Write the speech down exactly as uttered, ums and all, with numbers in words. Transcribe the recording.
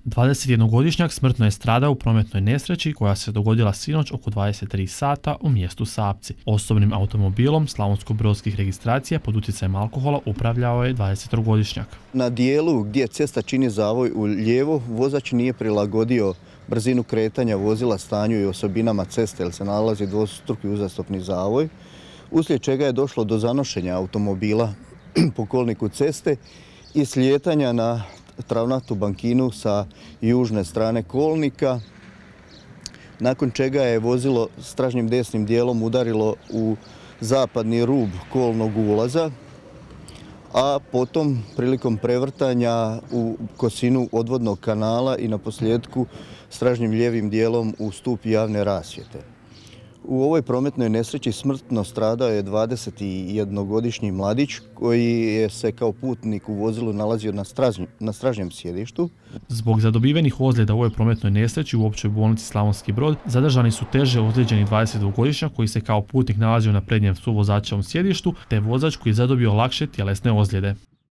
dvadesetjednogodišnjak smrtno je stradao u prometnoj nesreći koja se dogodila sinoć oko dvadeset tri sata u mjestu Sapci. Osobnim automobilom slavonsko-brodskih registracija pod utjecajem alkohola upravljao je dvadesetogodišnjak. Na dijelu gdje cesta čini zavoj u lijevo, vozač nije prilagodio brzinu kretanja vozila stanju i osobinama ceste jer se nalazi dvostruki uzastopni zavoj, uslijed čega je došlo do zanošenja automobila po kolniku ceste i slijetanja na travnatu bankinu sa južne strane kolnika, nakon čega je vozilo stražnjim desnim dijelom udarilo u zapadni rub kolnog ulaza, a potom prilikom prevrtanja u kosinu odvodnog kanala i naposljetku stražnjim lijevim dijelom u stup javne rasvjete. U ovoj prometnoj nesreći smrtno stradao je dvadesetjednogodišnji mladić koji je se kao putnik u vozilu nalazio na, stražnj, na stražnjem sjedištu. Zbog zadobivenih ozljeda u ovoj prometnoj nesreći u općoj bolnici Slavonski Brod zadržani su teže ozlijeđeni dvadesetdvogodišnjak koji se kao putnik nalazio na prednjem suvozačevom sjedištu te vozač koji je zadobio lakše tjelesne ozljede.